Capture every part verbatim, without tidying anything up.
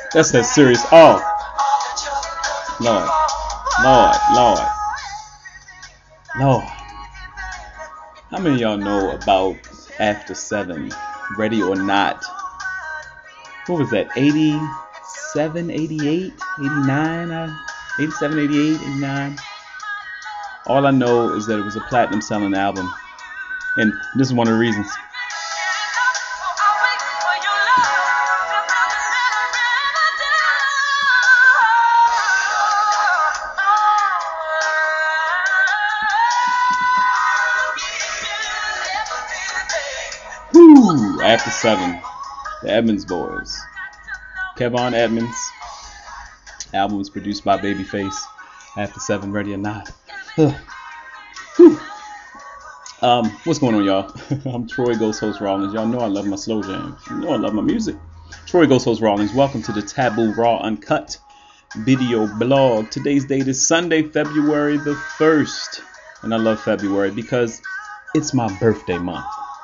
That's that serious. Oh, Lord, Lord, Lord, Lord. How many of y'all know about After Seven, Ready or Not? What was that? eighty-seven, eighty-eight, eighty-nine, uh, eighty-seven, eighty-eight, eighty-nine. All I know is that it was a platinum selling album, and this is one of the reasons. Whoo! After Seven, the Edmonds Boys. Kevon Edmonds. Album was produced by Babyface. After Seven, Ready or Not. um, what's going on, y'all? I'm Troy Ghost Host Rollins. Y'all know I love my slow jams. You know I love my music. Troy Ghost Host Rollins. Welcome to the Taboo Raw Uncut video blog. Today's date is Sunday, February the first. And I love February because it's my birthday month.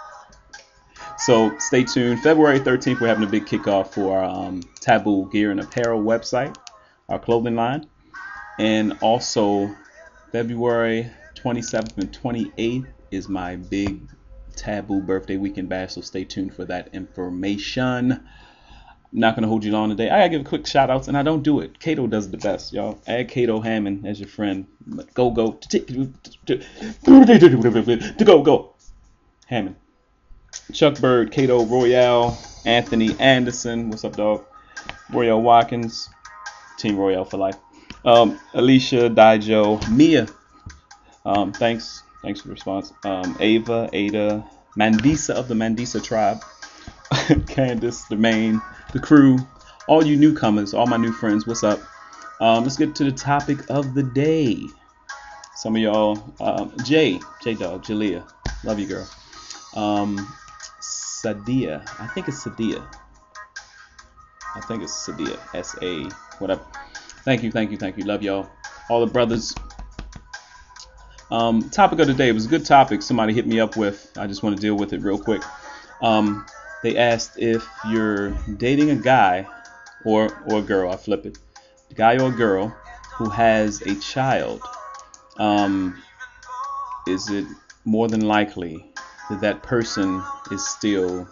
So stay tuned. February thirteenth, we're having a big kickoff for our um, Taboo Gear and Apparel website, our clothing line. And also February twenty-seventh and twenty-eighth is my big Taboo birthday weekend bash. So stay tuned for that information. I'm not going to hold you long today. I got to give a quick shout outs, and I don't do it. Kato does the best, y'all. Add Kato Hammond as your friend. Go, go. To go, go. Hammond. Chuck Bird, Kato Royale, Anthony Anderson, what's up, dog? Royale Watkins, Team Royale for life. Um, Alicia, Daijo, Mia, um, thanks, thanks for the response. Um, Ava, Ada, Mandisa of the Mandisa tribe, Candace, the main, the crew, all you newcomers, all my new friends, what's up? Um, let's get to the topic of the day. Some of y'all, um, Jay, J Dog, Jalea, love you, girl. Um, Sadia, I think it's Sadia. I think it's Sadia, S A, whatever. Thank you, thank you, thank you. Love y'all. All the brothers. Um, topic of the day. It was a good topic somebody hit me up with. I just want to deal with it real quick. Um, they asked if you're dating a guy or, or a girl, I flip it, a guy or a girl who has a child, um, is it more than likely that that person is still,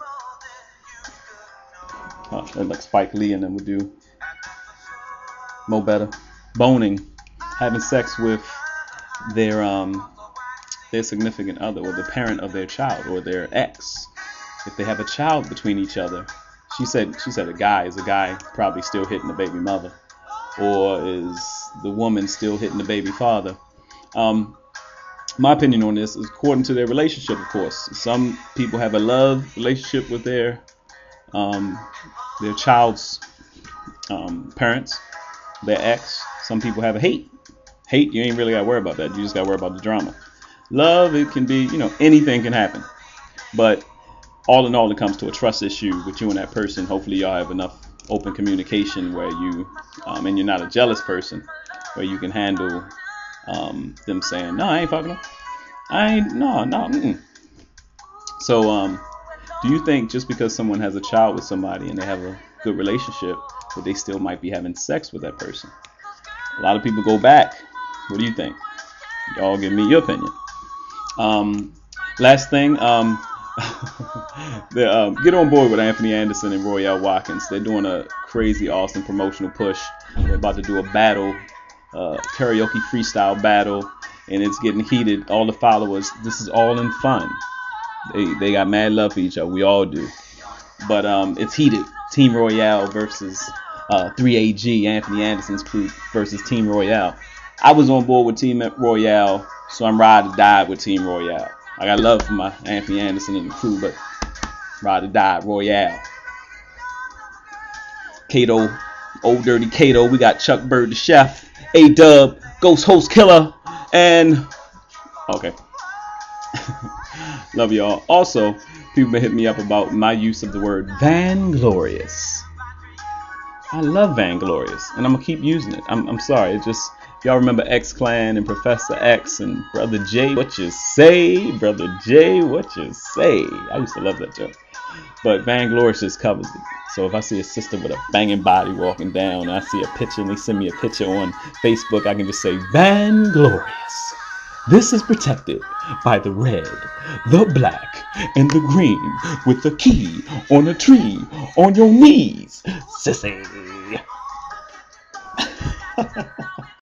uh, like Spike Lee and them would do, Mo Better, boning, having sex with their um their significant other or the parent of their child or their ex. If they have a child between each other, she said she said a guy is a guy probably still hitting the baby mother, or is the woman still hitting the baby father? Um, my opinion on this is according to their relationship, of course. Some people have a love relationship with their um their child's um parents, their ex. Some people have a hate. Hate, you ain't really got to worry about that. You just got to worry about the drama. Love, it can be, you know, anything can happen. But all in all, it comes to a trust issue with you and that person. Hopefully y'all have enough open communication where you, um, and you're not a jealous person, where you can handle um, them saying, no, I ain't fucking them. I ain't, no, no, mm-mm. So, um, do you think just because someone has a child with somebody and they have a good relationship, that they still might be having sex with that person? A lot of people go back. What do you think? Y'all give me your opinion. Um, last thing, um, the, um, get on board with Anthony Anderson and Royale Watkins. They're doing a crazy, awesome promotional push. They're about to do a battle, uh, karaoke freestyle battle, and it's getting heated. All the followers, this is all in fun. They they got mad love for each other. We all do. But um, it's heated. Team Royale versus uh, three A G, Anthony Anderson's crew versus Team Royale. I was on board with Team Royale, so I'm ride or die with Team Royale. I got love for my Anthony Anderson and the crew, but ride or die, Royale. Kato, Old Dirty Kato. We got Chuck Bird the Chef, A-Dub, Ghost Host Killer, and... Okay. Love y'all. Also, people been hitting me up about my use of the word vainglorious. I love vainglorious, and I'm going to keep using it. I'm, I'm sorry. It just... Y'all remember X-Clan and Professor X and Brother J, what you say? Brother J, what you say? I used to love that joke. But Vainglorious just covers it. So if I see a sister with a banging body walking down, and I see a picture and they send me a picture on Facebook, I can just say Vainglorious. This is protected by the red, the black, and the green with the key on a tree on your knees, sissy.